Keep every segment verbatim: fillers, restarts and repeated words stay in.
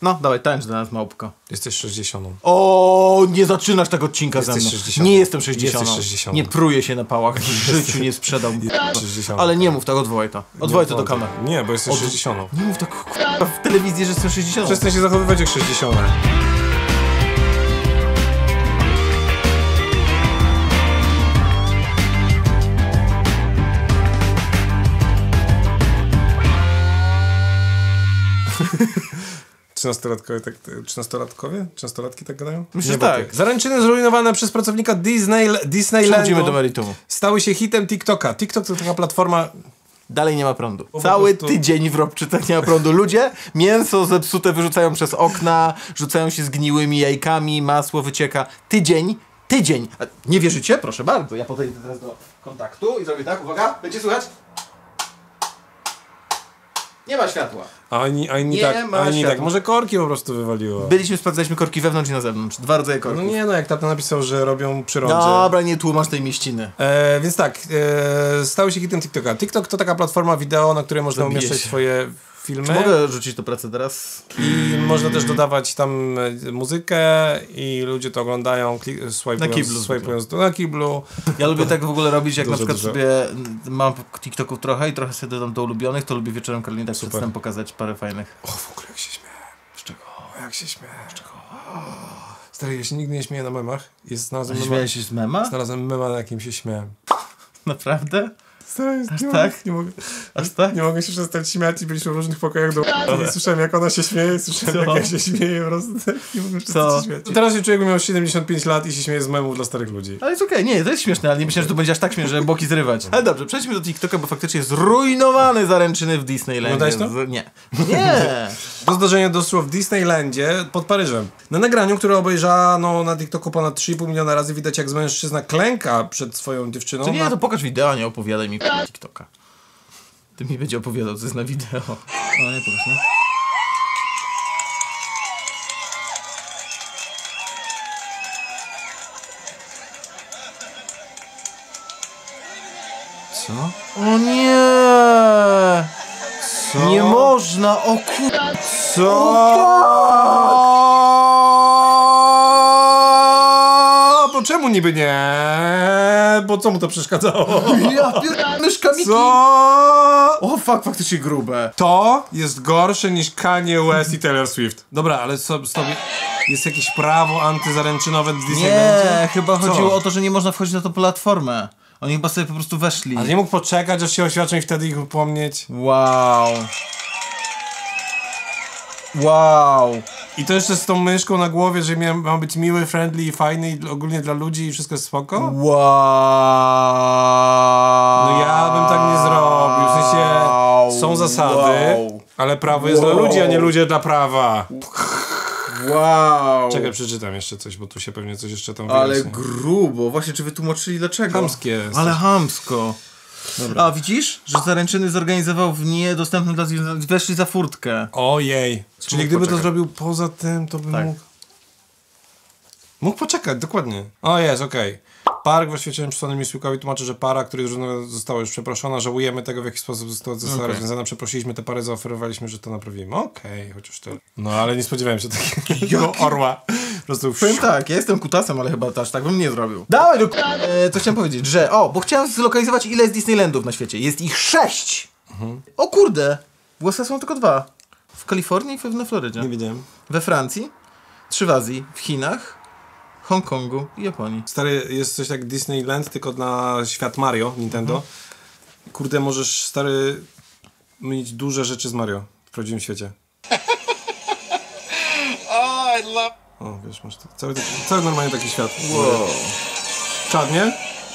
No, dawaj, tańcz do nas, małpko. Jesteś sześćdziesiątą. O, nie zaczynasz tego odcinka ze mną. sześćdziesiątą. Nie jestem sześćdziesiątą. Jesteś sześćdziesiątą. Nie pruję się na pałach. W życiu nie sprzedał. sześćdziesiątą. Ale nie mów tak, odwołaj to. Odwołaj to do kamery. Nie, bo jesteś sześćdziesiątą. Nie mów tak k***a, w telewizji, że jestem sześćdziesiątą. Przestań się zachowywać jak sześćdziesiątą. Trzynastolatkowie tak, trzynastolatkowie? Trzynastolatki tak gadają? Myślę, Nie, że tak. ty. Zaręczyny zrujnowane przez pracownika Disney, Disneylandu Przechodzimy do meritumu. stały się hitem TikToka. TikTok to taka platforma... Dalej nie ma prądu. Po Cały prostu... tydzień w Robczycach nie ma prądu. Ludzie mięso zepsute wyrzucają przez okna, rzucają się zgniłymi jajkami, masło wycieka. Tydzień, tydzień. A nie wierzycie? Proszę bardzo. Ja podejdę teraz do kontaktu i zrobię tak. Uwaga, będzie słychać? Nie ma światła. A oni, a inni Nie tak, ma a inni światła. tak. Może korki po prostu wywaliło. Byliśmy, sprawdzaliśmy korki wewnątrz i na zewnątrz. Dwa rodzaje No korków. nie no, jak tata napisał, że robią przy rondzie. Dobra, nie tłumacz tej mieściny. E, więc tak, e, stały się hitem TikToka. TikTok to taka platforma wideo, na której można Zabiję umieszczać się. swoje filmy. Czy mogę rzucić do pracy teraz? I można też dodawać tam e, muzykę i ludzie to oglądają, klik- swajpując, Na kiblu swajpując to na kiblu. Ja lubię tak w ogóle robić, jak Dużo, na przykład dużo. sobie mm, mam TikToków trochę i trochę sobie dodam do ulubionych, to lubię wieczorem Karolina tak Super. przedtem pokazać parę fajnych. O, w ogóle jak się śmieję. Z czego? Jak się śmieję. Z czego? Stary, ja się nigdy nie śmieję na memach. Jest znalazłem mema, Śmieję się z mema? znalazłem mema, na jakim się śmiałem. Naprawdę? Stary, Aż nie, tak? mogę, nie, mogę, Aż tak? nie mogę się przestać śmiać i byliśmy w różnych pokojach do i słyszałem jak ona się śmieje, słyszałem Co? jak ja się śmieję po prostu. Tak, nie mogę przestać Co? się śmiać. Teraz się czuję, jakbym miał siedemdziesiąt pięć lat i się śmieję z memów dla starych ludzi. Ale jest okej, nie, to jest śmieszne, ale nie myślałem, że to będzie aż tak śmieszne, żeby boki zrywać. Ale dobrze, przejdźmy do TikToka, bo faktycznie jest zrujnowany zaręczyny w Disneylandzie. Oglądałeś to? Z... Nie. Nie! To zdarzenie doszło w Disneylandzie pod Paryżem. Na nagraniu, które obejrzano na TikToku ponad trzy i pół miliona razy, widać jak mężczyzna klęka przed swoją dziewczyną. To nie, na... to pokaż wideo, a nie opowiadaj mi TikToka. Ty mi będzie opowiadał, co jest na wideo. O, nie pokaż, nie? Co? O nie! Co? Nie można, o kur... Co? Bo czemu niby nie? Bo co mu to przeszkadzało? Ja pier... myszka Miki! Co? O fuck, faktycznie grube. To jest gorsze niż Kanye West i Taylor Swift. Dobra, ale so, sobie jest jakieś prawo antyzaręczynowe w Disneylandzie? Nie, chyba Co? chodziło o to, że nie można wchodzić na tą platformę. Oni chyba sobie po prostu weszli. Ale nie mógł poczekać, aż się oświadczą i wtedy ich upomnieć. Wow. Wow. I to jeszcze z tą myszką na głowie, że miał, ma być miły, friendly i fajny i ogólnie dla ludzi i wszystko jest spoko? Wow. No ja bym tak nie zrobił. W sensie są zasady, Wow. ale prawo jest Wow. dla ludzi, a nie ludzie dla prawa. Wow. Czekaj, przeczytam jeszcze coś, bo tu się pewnie coś jeszcze tam Ale wyjaśni. grubo. Właśnie, czy wytłumaczyli dlaczego? Chamskie jest. Ale chamsko. Dobra. A widzisz, że zaręczyny zorganizował w niedostępnym dla związanych. Weszli za furtkę. Ojej. Czyli mógł gdyby poczekać. to zrobił poza tym, to by Tak. mógł... Mógł poczekać, dokładnie. O, jest, okej. Park w oświadczeniu przesłanym Newsweekowi tłumaczy, że para, której drużyna została już przeproszona, żałujemy tego, w jaki sposób została, została Okej. rozwiązana, przeprosiliśmy tę parę, zaoferowaliśmy, że to naprawimy. Okej, chociaż tyle. No, ale nie spodziewałem się takiego orła. Po prostu... Powiem tak, ja jestem kutasem, ale chyba też tak bym nie zrobił. Dawaj do... E, co chciałem powiedzieć, że... O, bo chciałem zlokalizować, ile jest Disneylandów na świecie. Jest ich sześć! Mhm. O kurde! W U S A są tylko dwa. W Kalifornii i na Florydzie. Nie wiedziałem. We Francji, trzy w Azji, w Chinach, Hongkongu i Japonii. Stary, jest coś jak Disneyland, tylko na świat Mario, Nintendo. Mhm. Kurde, możesz, stary, mieć duże rzeczy z Mario w prawdziwym świecie. Oh, I love. O, wiesz, masz to, cały, taki, cały normalnie taki świat. Wow. Czadnie?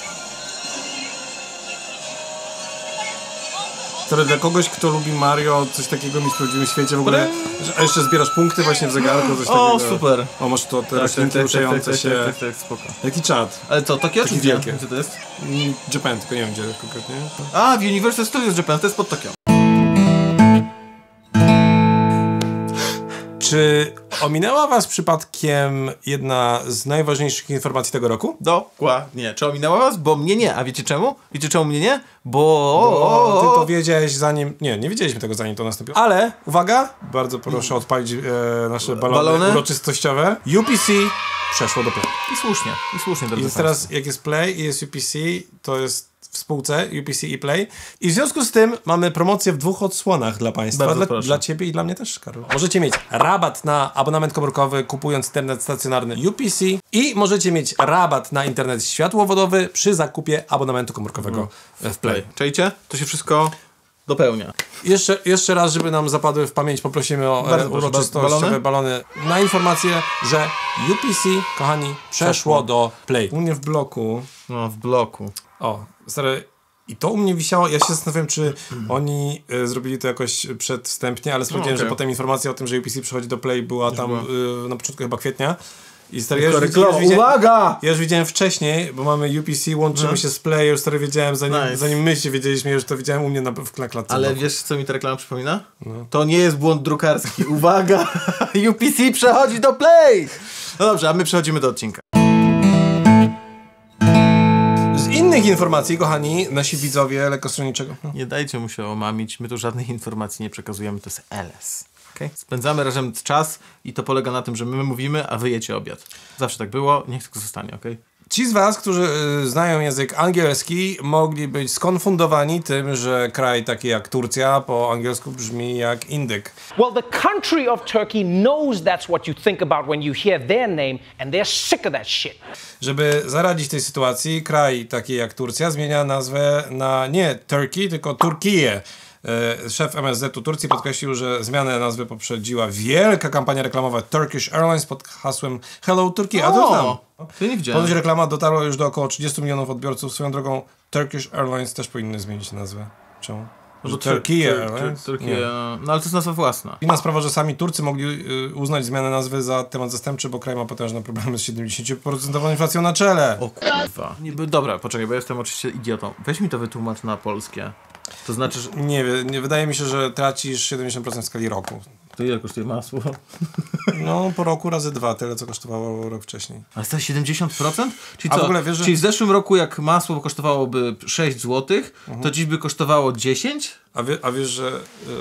Stary, dla kogoś, kto lubi Mario, coś takiego mieć w prawdziwym świecie w ogóle. A jeszcze zbierasz punkty właśnie w zegarku, coś takiego. O, super. O, masz to, te Tak, roślinki tak, tak, ruszające tak, się. tak, tak, tak, spoko. Jaki czad? Ale co, Tokio czy Takie gdzie? wielkie. Gdzie to jest? Mm, Japan, tylko nie wiem gdzie konkretnie. A, w Universal Studios Japan, to jest pod Tokio. Czy Ominęła was przypadkiem jedna z najważniejszych informacji tego roku? Dokładnie. Czy ominęła was? Bo mnie nie. A wiecie czemu? Wiecie czemu mnie nie? Bo... Bo ty to wiedziałeś zanim... Nie, nie wiedzieliśmy tego zanim to nastąpiło. Ale, uwaga, bardzo proszę odpalić e, nasze balony, balony uroczystościowe. U P C przeszło do Play. I słusznie, i słusznie. I teraz jak jest Play i jest U P C, to jest w spółce U P C i Play. I w związku z tym mamy promocję w dwóch odsłonach dla państwa. Dla, dla ciebie i dla mnie też, Karol. Możecie mieć rabat na abonament komórkowy kupując internet stacjonarny U P C i możecie mieć rabat na internet światłowodowy przy zakupie abonamentu komórkowego mm. w Play. Czajcie? To się wszystko dopełnia. Jeszcze, jeszcze raz, żeby nam zapadły w pamięć, poprosimy o e, uroczystościowe balony? balony na informację, że U P C, kochani, przeszło, przeszło do Play. U mnie w bloku. No, w bloku. O, stary, i to u mnie wisiało. Ja się zastanawiam, czy mm. oni y, zrobili to jakoś przedwstępnie, ale sprawdziłem, no, okay. że potem informacja o tym, że U P C przychodzi do Play była już tam y, na początku chyba kwietnia. I stary, ja już, widziałem, już Uwaga! Ja już widziałem wcześniej, bo mamy U P C, łączymy no. się z Play, ja już stary wiedziałem, zanim, nice. zanim my się wiedzieliśmy, już to widziałem u mnie na, w, na klatce. Ale wiesz, co mi ta reklama przypomina? No. To nie jest błąd drukarski. Uwaga! U P C przechodzi do Play! No dobrze, a my przechodzimy do odcinka. Z innych informacji, kochani, nasi widzowie lekkostronniczego. Nie dajcie mu się omamić, my tu żadnych informacji nie przekazujemy, to jest L S. Okay? Spędzamy razem czas i to polega na tym, że my mówimy, a wy jecie obiad. Zawsze tak było, niech tak zostanie, okej? Okay? Ci z was, którzy y, znają język angielski, mogli być skonfundowani tym, że kraj taki jak Turcja po angielsku brzmi jak indyk. Well, the country of Turkey knows that's what you think about when you hear their name and they're sick of that shit. Żeby zaradzić tej sytuacji, kraj taki jak Turcja zmienia nazwę na nie Turkey, tylko Turkiję. Szef M S Z-u Turcji podkreślił, że zmianę nazwy poprzedziła wielka kampania reklamowa Turkish Airlines pod hasłem Hello Turkey. A to tam. To nie widziałem. Ponoć reklama dotarła już do około trzydziestu milionów odbiorców. Swoją drogą Turkish Airlines też powinny zmienić nazwę. Czemu? No Turkey Airlines? Turkey, no ale to jest nazwa własna. Inna sprawa, że sami Turcy mogli y, uznać zmianę nazwy za temat zastępczy, bo kraj ma potężne problemy z siedemdziesiąt procent inflacją na czele. O kurwa. Dobra, poczekaj, bo jestem oczywiście idiotą. Weź mi to wytłumacz na polskie. To znaczy, że... Nie, nie, wydaje mi się, że tracisz siedemdziesiąt procent w skali roku. To ile kosztuje masło? No, po roku razy dwa, tyle co kosztowało rok wcześniej. Ale to siedemdziesiąt procent? Czyli A co? w ogóle wiesz, że... Czyli w zeszłym roku jak masło kosztowałoby sześć złotych, mhm. to dziś by kosztowało dziesięć? A, wie, a wiesz, że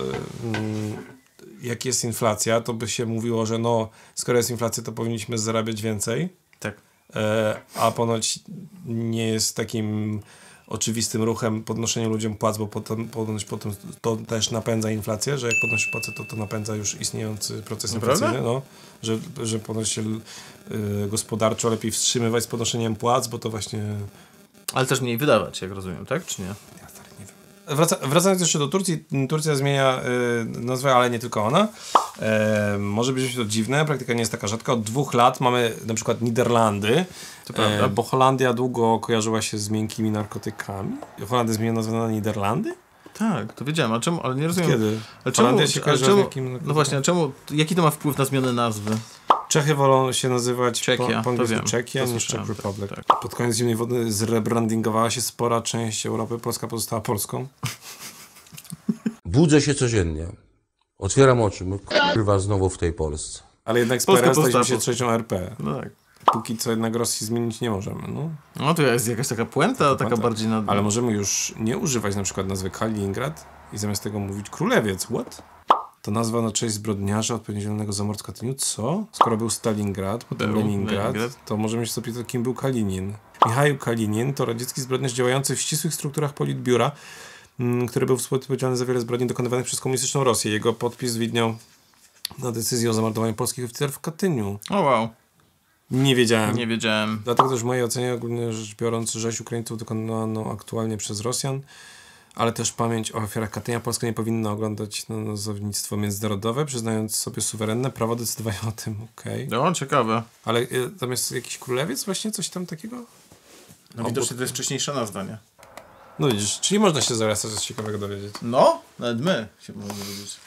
yy, jak jest inflacja, to by się mówiło, że no, skoro jest inflacja, to powinniśmy zarabiać więcej. Tak. Yy, a ponoć nie jest takim oczywistym ruchem podnoszenie ludziom płac, bo potem, potem, potem to też napędza inflację, że jak podnosi płacę, to to napędza już istniejący proces inflacyjny, no, że, że ponoć się y, gospodarczo lepiej wstrzymywać z podnoszeniem płac, bo to właśnie... Ale też mniej wydawać, jak rozumiem, tak? Czy nie? Ja stary, nie wiem. Wraca, wracając jeszcze do Turcji, Turcja zmienia y, nazwę, ale nie tylko ona. E, może być to dziwne, praktyka nie jest taka rzadka. Od dwóch lat mamy na przykład Niderlandy, e, bo Holandia długo kojarzyła się z miękkimi narkotykami. Holandia zmieniła nazwę na Niderlandy? Tak, to wiedziałem, a czemu, ale nie rozumiem. Kiedy? Ale czemu, się ale czemu, z no właśnie, a czemu, jaki to ma wpływ na zmianę nazwy? Czechy wolą się nazywać Czechia, po, po angielsku wiem, Czechia niż Czech Republic. Tak, tak. Pod koniec zimnej wody zrebrandingowała się spora część Europy, Polska pozostała Polską. Budzę się codziennie. Otwieram oczy, my kurwa znowu w tej Polsce. Ale jednak z P R L staliśmy się trzecią R P. No tak. Póki co jednak Rosji zmienić nie możemy. No, no to jest jakaś taka puenta, taka, taka bardziej na... Ale możemy już nie używać na przykład nazwy Kaliningrad i zamiast tego mówić Królewiec. What? To nazwa na cześć zbrodniarza odpowiedzialnego za mord w Katyniu. Co? Skoro był Stalingrad, potem był Leningrad, Leningrad, to możemy się zapytać, kim był Kalinin. Michał Kalinin to radziecki zbrodniarz działający w ścisłych strukturach Politbiura, który był współodpowiedzialny za wiele zbrodni dokonywanych przez komunistyczną Rosję. Jego podpis widniał na decyzję o zamordowaniu polskich oficerów w Katyniu. O wow. Nie wiedziałem. Nie wiedziałem. Dlatego też w mojej ocenie ogólnie rzecz biorąc rzeź Ukraińców dokonano aktualnie przez Rosjan, ale też pamięć o ofiarach Katynia Polska nie powinna oglądać na nazewnictwo międzynarodowe, przyznając sobie suwerenne prawo decydowania o tym. Okej. Okay. No, ciekawe. Ale y, tam jest jakiś królewiec właśnie? Coś tam takiego? No widocznie to jest wcześniejsza nazwa, nie? No widzisz, czyli można się zaraz coś ciekawego dowiedzieć. No, nawet my się możemy dowiedzieć.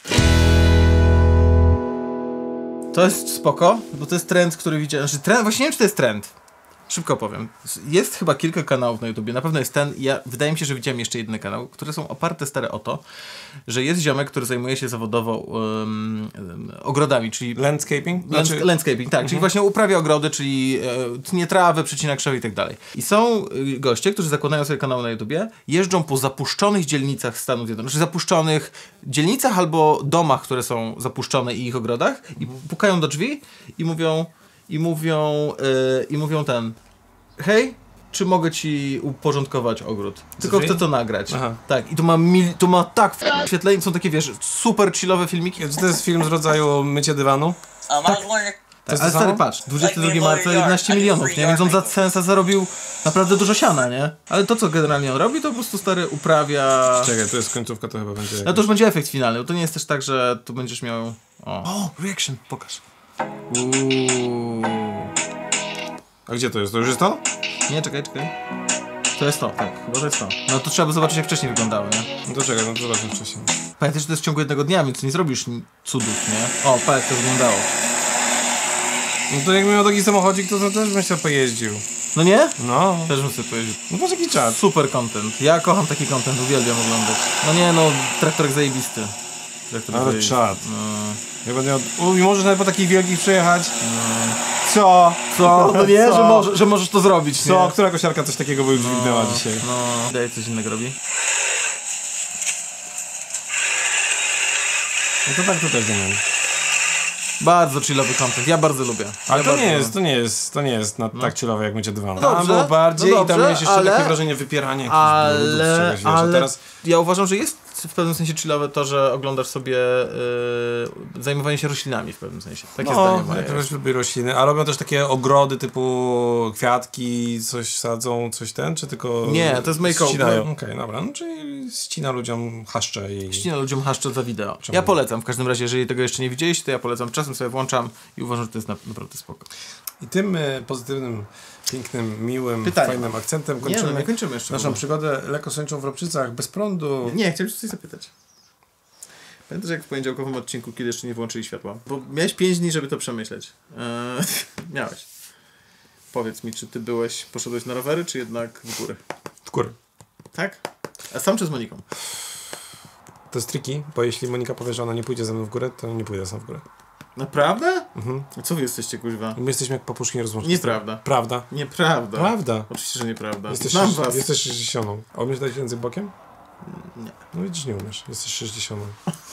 To jest spoko, bo to jest trend, który widziałem. Znaczy, trend, właśnie nie wiem, czy to jest trend. Szybko powiem. Jest chyba kilka kanałów na YouTubie. Na pewno jest ten. Ja, wydaje mi się, że widziałem jeszcze jeden kanał, które są oparte stare o to, że jest ziomek, który zajmuje się zawodowo um, um, ogrodami, czyli... Landscaping? Lands Znaczy... Landscaping, tak. Mhm. Czyli właśnie uprawia ogrody, czyli e, tnie trawy, przycina krzewy i tak dalej. I są y, goście, którzy zakładają sobie kanał na YouTubie, jeżdżą po zapuszczonych dzielnicach Stanów Zjednoczonych, znaczy zapuszczonych dzielnicach albo domach, które są zapuszczone i ich ogrodach i pukają do drzwi i mówią i mówią y, i mówią ten hej, czy mogę ci uporządkować ogród? Tylko Drzwi? chcę to nagrać. Aha. Tak. I to ma, mil, to ma tak wyświetleń, są takie, wiesz, super chillowe filmiki. Czy to jest film z rodzaju mycie dywanu? Um, Tak. I was wondering, Tak, to ale samo? stary, patrz, dwudziestego drugiego marca jedenaście milionów, nie? Więc on za sensa zarobił naprawdę dużo siana, nie? Ale to, co generalnie on robi, to po prostu stary uprawia... Czekaj, to jest końcówka, to chyba będzie... No to już będzie efekt finalny, bo to nie jest też tak, że tu będziesz miał... O, o reaction, pokaż. Uuu. A gdzie to jest? To już jest to? Nie, czekaj, czekaj. To jest to, tak, chyba to jest to. No to trzeba by zobaczyć, jak wcześniej wyglądało, nie? No to czekaj, no to zobaczmy wcześniej. Pamiętaj, że to jest w ciągu jednego dnia, więc nie zrobisz cudów, nie? O, patrz, jak to wyglądało. No to jakbym miał taki samochodzik, to, to też bym się pojeździł. No nie? No. Też bym sobie powiedział. No patrz jaki czas. Super content. Ja kocham taki content, uwielbiam oglądać. No nie, no, traktorek zajebisty. Traktorek Ale zajebisty. czad. No. Ja będę miał... U, i możesz nawet po takich wielkich przejechać. No. Co? Co? No nie, Co? że, może, że możesz to zrobić, Co? nie? Która kosiarka coś takiego by już dźwignęła No, dzisiaj? no. Daj, coś innego robi. No to tak tutaj zmieniam. Bardzo chillowy content, ja bardzo lubię. Ale ja to bardzo nie lubię. jest, to nie jest, to nie jest na, tak chillowe jak mycie dywanu. No Tam dobrze, było bardziej no i tam dobrze, miałeś jeszcze ale- takie wrażenie wypierania jakichś brudów, Ale, czegoś, wiesz, a ale teraz... ja uważam, że jest w pewnym sensie chillowe to, że oglądasz sobie yy, zajmowanie się roślinami w pewnym sensie. Takie zdanie No, moje. jak ktoś lubi rośliny, a robią też takie ogrody typu kwiatki, coś sadzą, coś ten, czy tylko... Nie, to jest make-up. ścinają? Okej, dobra, no czyli ścina ludziom chaszcze i... Ścina ludziom haszcze za wideo. Czemu? Ja polecam, w każdym razie, jeżeli tego jeszcze nie widzieliście, to ja polecam. Czasem sobie włączam i uważam, że to jest na, naprawdę spoko. I tym e, pozytywnym, pięknym, miłym, Pytanie. fajnym akcentem Nie, kończymy, no, nie kończymy jeszcze. naszą przygodę lekkosończą w Ropczycach bez prądu. Nie, chciałem cię coś zapytać. Pamiętasz, jak w poniedziałkowym odcinku, kiedy jeszcze nie włączyli światła? Bo miałeś pięć dni, żeby to przemyśleć. Eee, miałeś. Powiedz mi, czy ty byłeś, poszedłeś na rowery, czy jednak w górę? W górę. Tak? A sam czy z Moniką? To jest tricky, bo jeśli Monika powie, że ona nie pójdzie ze mną w górę, to nie pójdę sam w górę. Naprawdę? Mhm. A co wy jesteście, kuźwa? My jesteśmy jak papuszki nierozłączne. Nieprawda. Prawda. Nieprawda. Prawda. Oczywiście, że nieprawda. Jesteś, Znam sześć- was. jesteś sześćdziesiątą. A umiesz dać język bokiem? Nie. No widzisz, nie umiesz. Jesteś sześćdziesiątą.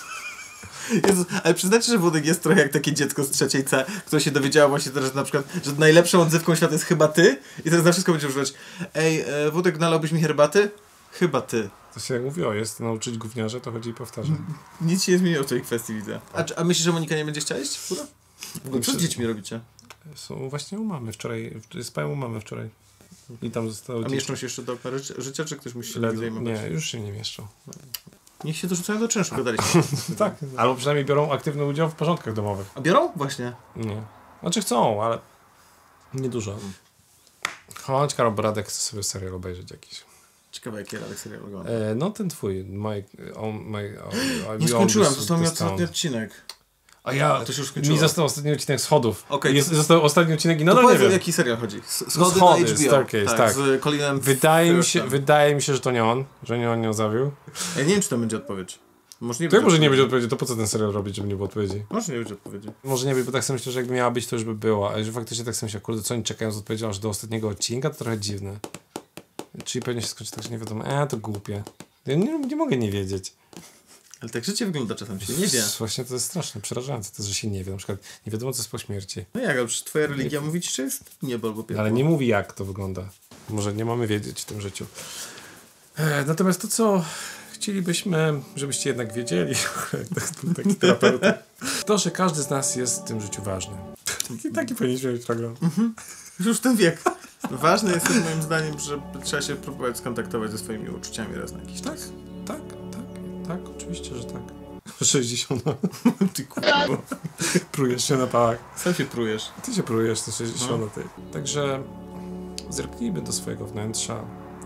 Jezu, ale przyznacie, że Włodek jest trochę jak takie dziecko z trzeciej C, które się dowiedziało właśnie teraz, że na przykład, że najlepszą odzywką świata jest chyba ty i teraz na wszystko będzie używać. Ej, e, Włodek, nalałbyś mi herbaty? Chyba ty. To się jak mówiło, jest nauczyć gówniarza, to chodzi i powtarza. Nic się nie zmieniło w tej kwestii, widzę. A, czy- a myślisz, że Monika nie będzie chciała iść w górę? W ogóle, co z Myślę- dziećmi robicie? Są właśnie u mamy wczoraj, spają u mamy wczoraj. I tam zostało... A mieszczą się jeszcze do okna ży- życia, czy ktoś musi się Ledwo- nimi zajmować? Nie, już się nie mieszczą. Niech się dorzucają do czynszu, gadaliśmy. Tak. Albo przynajmniej biorą aktywny udział w porządkach domowych. A biorą? Właśnie. Nie. Znaczy chcą, ale niedużo. Chodź, Karol Bradek, chce sobie serial obejrzeć jakiś. Ciekawe, jaki Radek serial ogląda. E, no ten twój, my, on, my, on, Nie skończyłem, został mi ostatni odcinek. A ja, to się już skończyło. mi został ostatni odcinek Schodów. Okej, Jest, to- został ostatni odcinek i No nadal to nie powiedz, o wiem. jaki serial chodzi? S- Schody, Schody, na H B O. Staircase, tak. Z Colinem Wydaje mi, się, Firthem. wydaje mi się, że to nie on, że nie on nią zawił. Ja nie wiem, czy to będzie odpowiedź. Może nie To jak może nie odpowiedzi. będzie odpowiedzi, to po co ten serial robić, żeby nie było odpowiedzi? Może nie będzie odpowiedzi. Może nie być, bo tak sobie myślę, że jakby miała być, to już by było. A że faktycznie tak sobie myślę, kurde, co oni czekają z odpowiedzią aż do ostatniego odcinka, to trochę dziwne. Czyli pewnie się skończy tak, że nie wiadomo, e, to głupie. Ja nie, nie mogę nie wiedzieć. Ale tak życie wygląda czasem, się nie wie. Właśnie to jest straszne, przerażające, to, że się nie wie. Na przykład nie wiadomo, co jest po śmierci. No jak, ale przecież twoja religia mówi ci, że jest niebo albo piekło. Ale nie mówi, jak to wygląda. Może nie mamy wiedzieć w tym życiu. E, natomiast to, co chcielibyśmy, żebyście jednak wiedzieli, taki, taki terapeuta, to, że każdy z nas jest w tym życiu ważny. I taki powinniśmy mieć program. Już ten wiek. Ważne jest też moim zdaniem, że trzeba się próbować skontaktować ze swoimi uczuciami raz na jakiś Tak, czas. tak, tak, tak, oczywiście, że tak. sześćdziesiąt. Ty kurwa. Prujesz się na pałach. Sam się prujesz. Ty się prujesz na sześćdziesiąt. Ty. Także zerknijmy do swojego wnętrza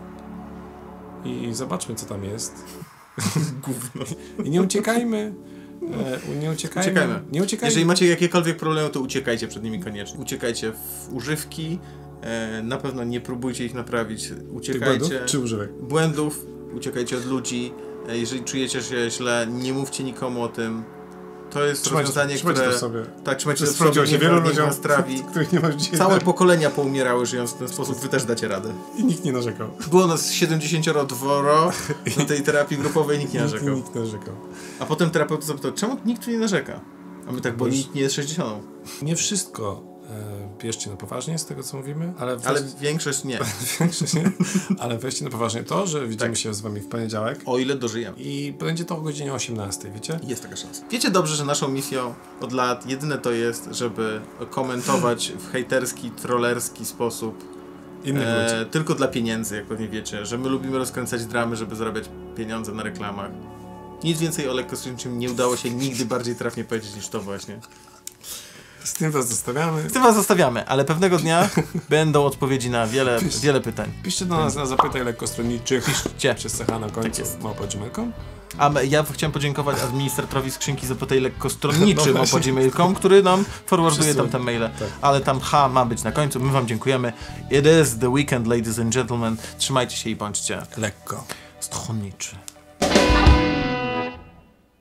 i zobaczmy, co tam jest. Gówno. I nie uciekajmy. E, nie uciekajmy. Uciekajmy. Nie uciekajmy. Jeżeli macie jakiekolwiek problemy, to uciekajcie przed nimi koniecznie. Uciekajcie w używki, E, na pewno nie próbujcie ich naprawić. Uciekajcie. Błędów, czy używek? Błędów, uciekajcie od ludzi. E, jeżeli czujecie się źle, nie mówcie nikomu o tym. To jest Trzymajcie, rozwiązanie, trzymajcie które... to w sobie. Tak, trzymajcie to w Sprawdziło sobie, się wielu niech ludziom, was trawi. których nie ma dzisiaj. Całe pokolenia poumierały żyjąc w ten sposób, wy też dacie radę. I nikt nie narzekał. Było nas siedemdziesięcioro dworo na tej terapii grupowej, nikt nie narzekał. Nikt, nikt narzekał. A potem terapeuta zapytał, czemu nikt tu nie narzeka? A my tak, bo Boż... nikt nie jest sześćdziesiątą. Nie wszystko e, bierzcie na poważnie z tego, co mówimy, ale... Weź... Ale większość nie. większość nie. Ale weźcie na poważnie to, że widzimy Tak. się z wami w poniedziałek. O ile dożyjemy. I będzie to o godzinie osiemnastej, wiecie? Jest taka szansa. Wiecie dobrze, że naszą misją od lat jedyne to jest, żeby komentować w hejterski, trollerski sposób Innych e, ludzi. tylko dla pieniędzy, jak pewnie wiecie, że my lubimy rozkręcać dramy, żeby zarabiać pieniądze na reklamach. Nic więcej o lekkostroniczym nie udało się nigdy bardziej trafnie powiedzieć niż to właśnie. Z tym was zostawiamy. Z tym was zostawiamy, ale pewnego dnia będą odpowiedzi na wiele, wiele pytań. Piszcie do nas na zapytaj lekkostronniczych. Piszcie. Przez cecha na końcu. Tak jest. małpa gmail kropka com. A my- ja chciałem podziękować administratorowi skrzynki Zapytaj lekkostronniczym No o właśnie. gmail kropka com, który nam forwarduje Przesyła. tam te maile. Tak. Ale tam H ma być na końcu. My wam dziękujemy. It is the weekend, ladies and gentlemen. Trzymajcie się i bądźcie Lekko. stronniczy.